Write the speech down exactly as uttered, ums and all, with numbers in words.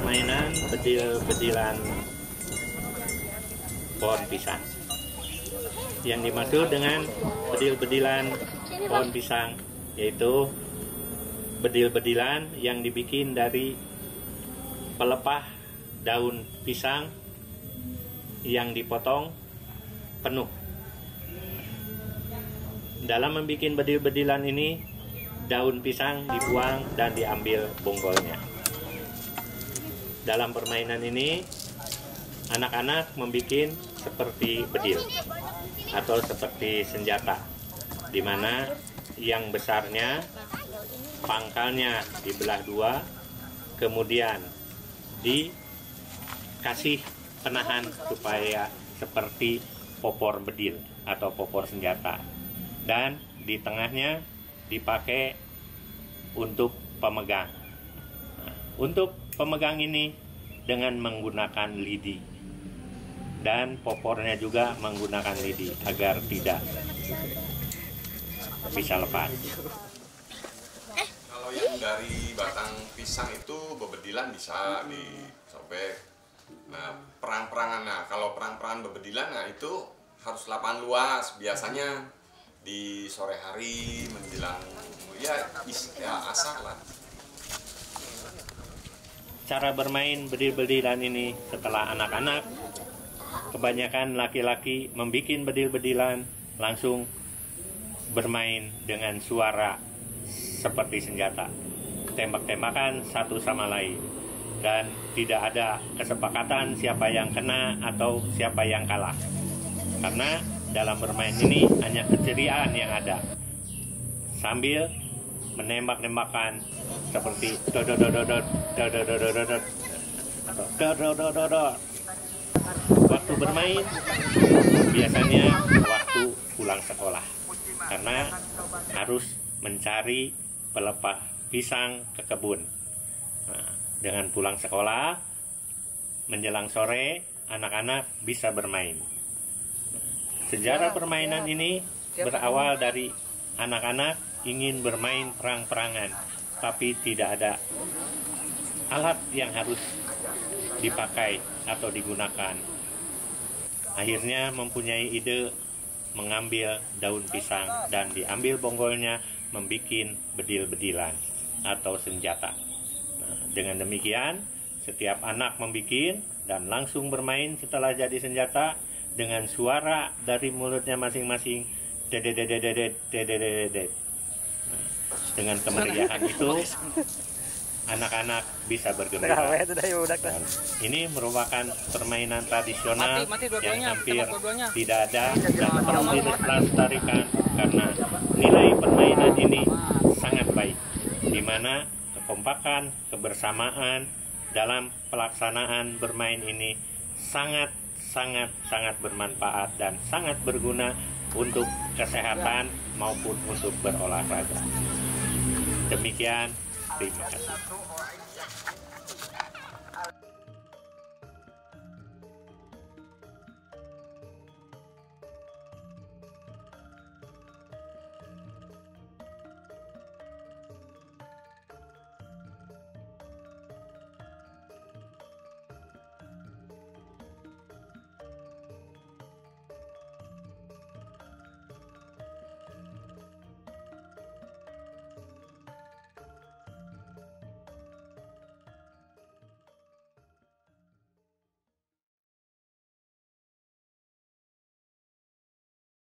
permainan bedil-bedilan pohon pisang. Yang dimaksud dengan bedil-bedilan pohon pisang yaitu bedil-bedilan yang dibikin dari pelepah daun pisang yang dipotong penuh. Dalam membuat bedil-bedilan ini, daun pisang dibuang dan diambil bonggolnya. Dalam permainan ini, anak-anak membuat seperti bedil atau seperti senjata, di mana yang besarnya pangkalnya dibelah dua, kemudian dikasih penahan supaya seperti popor bedil atau popor senjata, dan di tengahnya dipakai untuk pemegang. Nah, untuk pemegang ini dengan menggunakan lidi, dan popornya juga menggunakan lidi agar tidak bisa lepas. Kalau yang dari batang pisang itu bebedilan bisa disobek. Nah, perang-perangan, nah kalau perang-perangan bebedilan, nah itu harus lapangan luas. Biasanya di sore hari menjelang ya, ya asar lah. Cara bermain bedil-bedilan ini setelah anak-anak, kebanyakan laki-laki membuat bedil-bedilan langsung bermain dengan suara seperti senjata, tembak-tembakan satu sama lain, dan tidak ada kesepakatan siapa yang kena atau siapa yang kalah. Karena dalam bermain ini hanya keceriaan yang ada, sambil menembak-nembakan seperti dododododod, dododododod, atau dododododod. Waktu bermain biasanya waktu pulang sekolah, karena harus mencari pelepah pisang ke kebun. Nah, dengan pulang sekolah menjelang sore, anak-anak bisa bermain. Sejarah permainan ini berawal dari anak-anak ingin bermain perang-perangan, tapi tidak ada alat yang harus dipakai atau digunakan. Akhirnya mempunyai ide mengambil daun pisang dan diambil bonggolnya, membuat bedil-bedilan atau senjata. Nah, dengan demikian, setiap anak membuat dan langsung bermain setelah jadi senjata dengan suara dari mulutnya masing-masing. Dededededet, dededededet. Nah, dengan kemeriahan itu, anak-anak bisa bergembira. Dan ini merupakan permainan tradisional yang hampir tidak ada dan perlu dilestarikan, karena nilai permainan ini sangat baik, di mana kekompakan, kebersamaan dalam pelaksanaan bermain ini sangat sangat sangat bermanfaat dan sangat berguna untuk kesehatan maupun untuk berolahraga. Demikian, terima kasih.